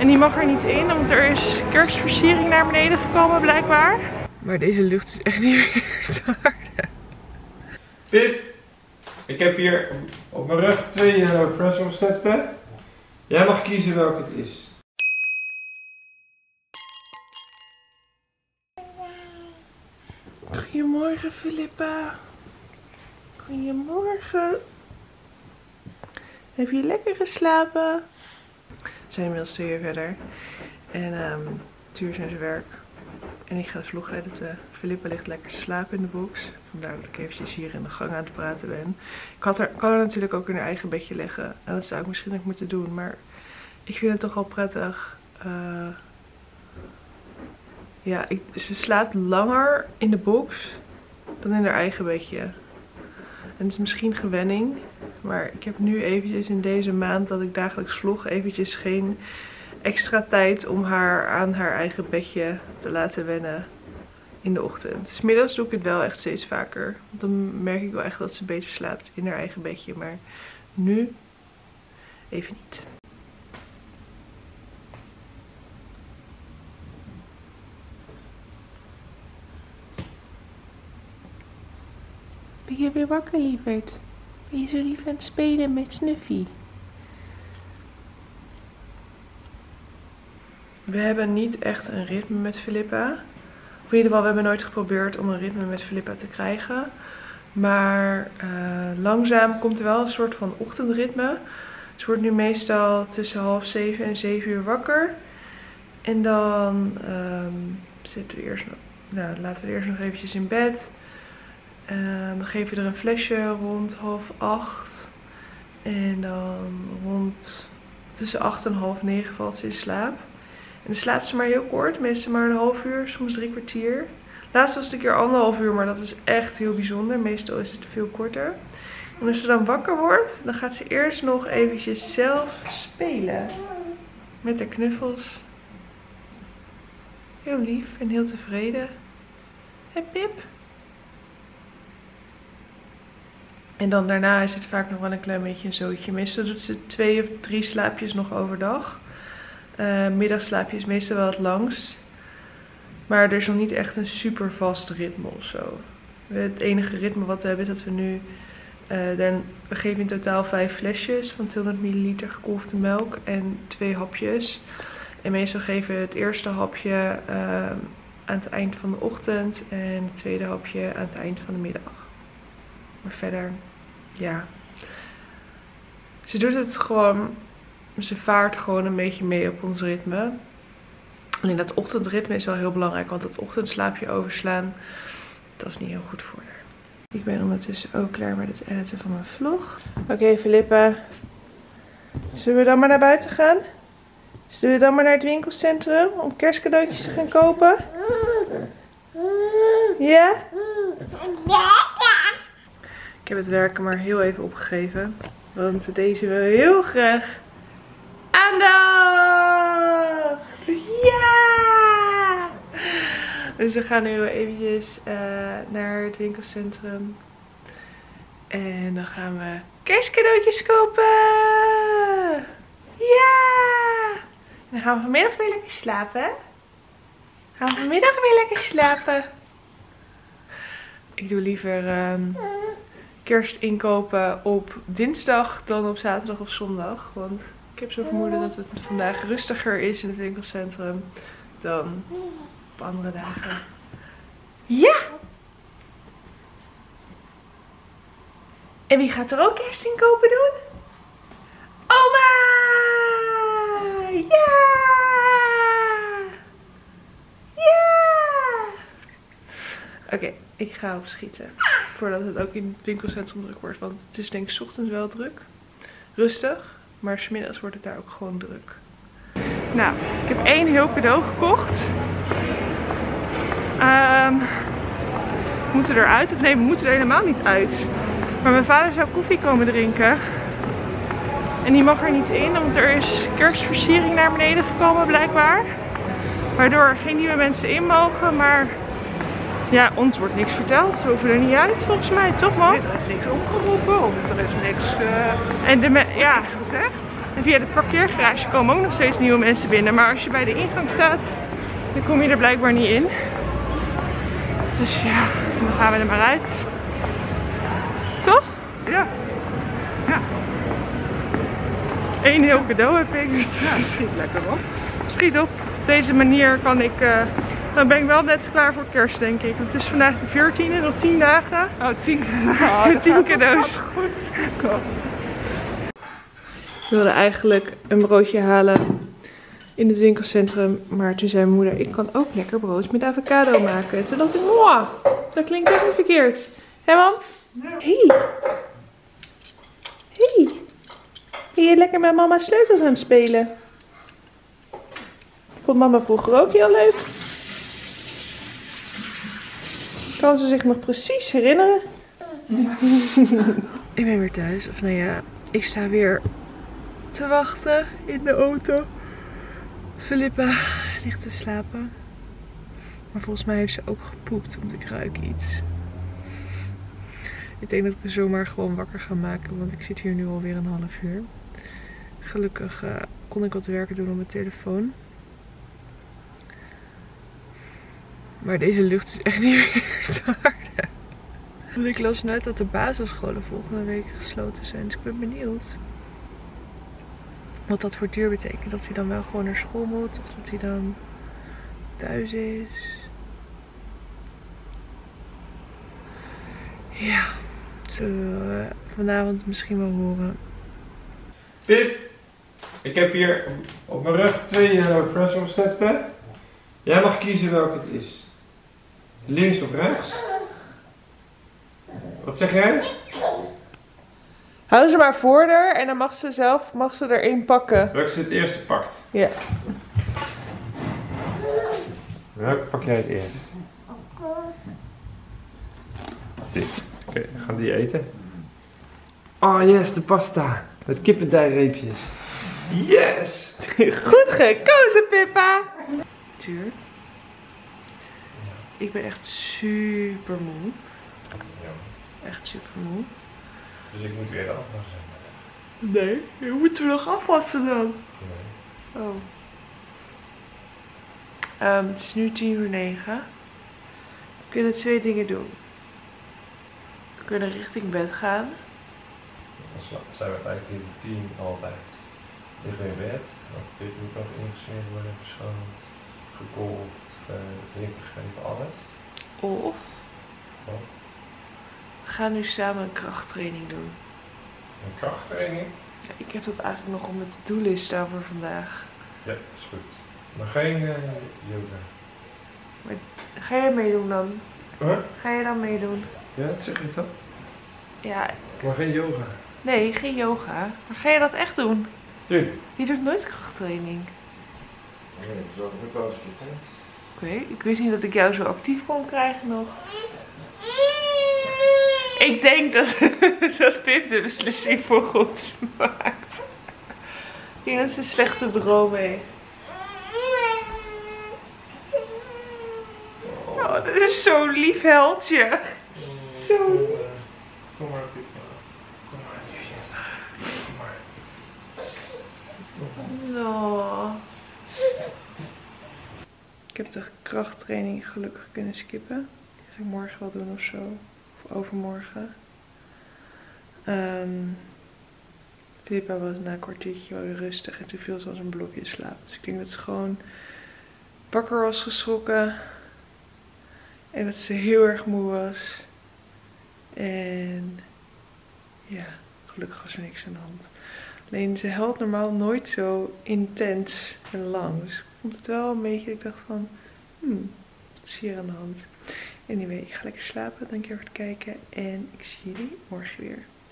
En die mag er niet in, want er is kerstversiering naar beneden gekomen blijkbaar. Maar deze lucht is echt niet meer te harde. Pip, ik heb hier op mijn rug 2 fresh recepten. Jij mag kiezen welke het is. Goedemorgen Filippa. Goedemorgen. Heb je lekker geslapen? We zijn inmiddels 2 uur verder. En Tuur zijn zijn werk. En ik ga de vlog editen. Filippa ligt lekker te slapen in de box. Vandaar dat ik eventjes hier in de gang aan het praten ben. Ik kan haar natuurlijk ook in haar eigen bedje leggen. En dat zou ik misschien ook moeten doen. Maar ik vind het toch wel prettig. Ja, ze slaapt langer in de box dan in haar eigen bedje. En het is misschien gewenning. Maar ik heb nu eventjes in deze maand dat ik dagelijks vlog eventjes geen extra tijd om haar aan haar eigen bedje te laten wennen in de ochtend. Dus 's middags doe ik het wel echt steeds vaker. Want dan merk ik wel echt dat ze beter slaapt in haar eigen bedje. Maar nu even niet. Ben je weer wakker, lieverd? Ben je zo lief aan het spelen met Snuffy? We hebben niet echt een ritme met Filippa. Of in ieder geval, we hebben nooit geprobeerd om een ritme met Filippa te krijgen. Maar langzaam komt er wel een soort van ochtendritme. Ze wordt nu meestal tussen 6:30 en 7 uur wakker. En dan laten we eerst nog eventjes in bed. Dan geven we er een flesje rond 7:30. En dan tussen 8 en 8:30 valt ze in slaap. En dan slaapt ze maar heel kort, meestal maar een half uur, soms 3 kwartier. Laatst was het een keer 1,5 uur, maar dat is echt heel bijzonder. Meestal is het veel korter. En als ze dan wakker wordt, dan gaat ze eerst nog eventjes zelf spelen. Met haar knuffels. Heel lief en heel tevreden. Hé Pip? En dan daarna is het vaak nog wel een klein beetje een zootje. Meestal doet ze 2 of 3 slaapjes nog overdag. Middagslaapje is meestal wel het langst. Maar er is nog niet echt een super vast ritme of zo. Het enige ritme wat we hebben is dat we nu... we geven in totaal 5 flesjes van 200 milliliter gekolfde melk en 2 hapjes. En meestal geven we het eerste hapje aan het eind van de ochtend en het tweede hapje aan het eind van de middag. Maar verder, ja. Ze doet het gewoon... Ze vaart gewoon een beetje mee op ons ritme. Alleen dat ochtendritme is wel heel belangrijk. Want het ochtendslaapje overslaan, dat is niet heel goed voor haar. Ik ben ondertussen ook klaar met het editen van mijn vlog. Oké, Filippa. Zullen we dan maar naar buiten gaan? Zullen we dan maar naar het winkelcentrum om kerstcadeautjes te gaan kopen? Ja? Ik heb het werken maar heel even opgegeven. Want deze wil heel graag aandacht! Ja! Dus we gaan nu eventjes naar het winkelcentrum. En dan gaan we kerstcadeautjes kopen! Ja! En dan gaan we vanmiddag weer lekker slapen. Ik doe liever kerstinkopen op dinsdag dan op zaterdag of zondag. Want ik heb zo vermoeden dat het vandaag rustiger is in het winkelcentrum dan op andere dagen. Ja! En wie gaat er ook kerstinkopen doen? Oma! Ja! Ja! Oké, ik ga opschieten. Voordat het ook in het winkelcentrum druk wordt. Want het is denk ik 's ochtends wel druk. Rustig. Maar 's middags wordt het daar ook gewoon druk. Nou, ik heb 1 heel cadeau gekocht. We moeten eruit. Of nee, we moeten er helemaal niet uit. Maar mijn vader zou koffie komen drinken. En die mag er niet in. Want er is kerstversiering naar beneden gekomen blijkbaar. Waardoor er geen nieuwe mensen in mogen. Maar ja, ons wordt niks verteld. We hoeven er niet uit volgens mij. Toch man? Nee, er is niks opgeroepen of er is niks en niks gezegd. En via de parkeergarage komen ook nog steeds nieuwe mensen binnen. Maar als je bij de ingang staat, dan kom je er blijkbaar niet in. Dus ja, dan gaan we er maar uit. Toch? Ja. Ja. Eén heel cadeau heb ik. Ja, dat schiet lekker op. Schiet op. Op deze manier kan ik... dan ben ik wel net klaar voor kerst, denk ik. Want het is vandaag de 14e, nog 10 dagen. Oh, 10 cadeaus. 10 cadeaus. Goed. Cool. Ik wilde eigenlijk een broodje halen in het winkelcentrum. Maar toen zei mijn moeder, ik kan ook lekker brood met avocado maken. En toen dacht ik, wow, dat klinkt ook niet verkeerd. Hé mam? Ja. Hey. Hey. Ben je lekker met mama sleutels aan het spelen? Vond mama vroeger ook heel leuk. Kan ze zich nog precies herinneren? Ik ben weer thuis. Of nou ja, ik sta weer te wachten in de auto. Philippa ligt te slapen. Maar volgens mij heeft ze ook gepoept, want ik ruik iets. Ik denk dat ik me zomaar gewoon wakker ga maken, want ik zit hier nu alweer een half uur. Gelukkig kon ik wat werken doen op mijn telefoon. Maar deze lucht is echt niet meer te harde. Ik las net dat de basisscholen volgende week gesloten zijn, dus ik ben benieuwd wat dat voor Tuur betekent. Dat hij dan wel gewoon naar school moet of dat hij dan thuis is. Ja, zullen we vanavond misschien wel horen. Pip, ik heb hier op mijn rug 2 fresh recepten. Jij mag kiezen welke het is. Links of rechts? Wat zeg jij? Hou ze maar voor haar en dan mag ze er één pakken. Welke ze het eerste pakt? Ja. Welke pak jij het eerst? Oké, dan gaan die eten. Oh yes, de pasta. Met kippendijreepjes. Yes! Goed gekozen, Pippa! Tuur. Ik ben echt super moe. Echt super moe. Dus ik moet weer de afwas zijn. Nee, je moeten we nog afwassen dan. Nee. Oh. Het is nu 9:10. We kunnen 2 dingen doen. We kunnen richting bed gaan. Dan zijn we eigenlijk 10 altijd. Liggen we in bed, want de pip moet nog ingesmeerd worden, verschoond, gekolfd, drinken gegeven, alles. Of Oh. we gaan nu samen een krachttraining doen. Een krachttraining? Ja, ik heb dat eigenlijk nog op mijn to-do-list staan voor vandaag. Ja, is goed. Maar geen yoga. Ga jij meedoen dan? Huh? Ga jij dan meedoen? Ja, dat zeg je toch? Ja, Maar geen yoga. nee, geen yoga. Maar ga je dat echt doen? Tuurlijk. Je doet nooit krachttraining. Nee, zo heb ik wel eens gekend. Oké, ik wist niet dat ik jou zo actief kon krijgen nog. Ik denk dat Pip de beslissing voor goed maakt. Ik denk dat ze slechte dromen heeft. Oh, dat is zo'n lief heldje. Zo. Kom maar, Pip. Kom maar, liefje. Kom maar. No. Ik heb de krachttraining gelukkig kunnen skippen. Die ga ik morgen wel doen of zo. Of overmorgen. Philippa was na een kwartiertje wel weer rustig en toen viel ze als een blokje in slaap. Dus ik denk dat ze gewoon wakker was geschrokken. En dat ze heel erg moe was. En ja, gelukkig was er niks aan de hand. Alleen ze huilt normaal nooit zo intens en lang. Dus ik vond het wel een beetje, ik dacht van, wat is hier aan de hand? Anyway, ik ga lekker slapen. Dankjewel voor het kijken en ik zie jullie morgen weer.